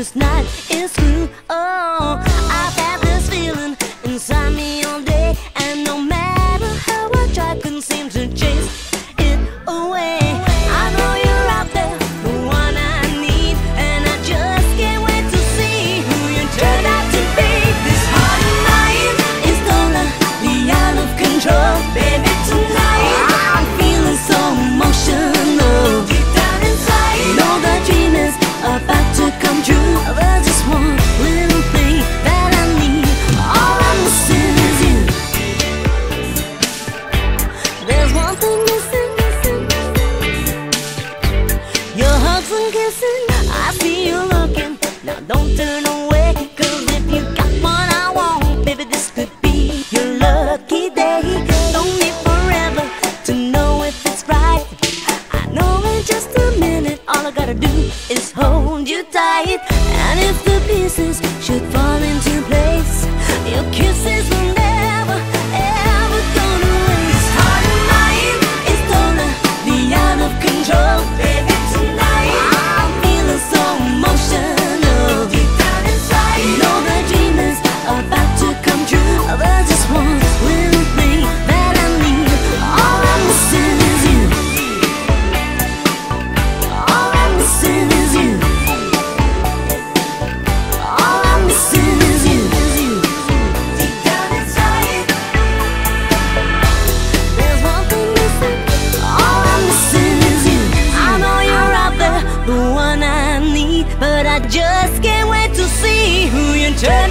this night is through. Oh, I've had this feeling inside me all day, and no matter how I try, couldn't seem to chase it away. I know you're out there, the one I need, and I just can't wait to see who you turn out to be. This heart of mine is totally out of control, baby. Tonight I'm feeling so emotional. Deep down inside, you know the dream is about to come true. There's just one little thing that I need. All I'm missing is you. There's one thing missing. Your hugs and kissing. I see you looking. Now don't turn away, 'cause if you got what I want, baby, this could be your lucky day. Don't need forever to know if it's right. I know in just a minute, all I gotta do is hold you tight. And if the pieces should fall into place, your kisses will never, ever go to waste. This heart of mine is totally out of control, baby. Tonight I'm feeling so emotional. Deep down inside, you know the dream is about to come true. There's just one little thing that I need. All I'm missing is you. All I'm missing is you. All I'm missing is you. Deep down inside, there's one thing missing. All I'm missing is you. I know you're out there, the one I need, but I just can't wait to see who you turn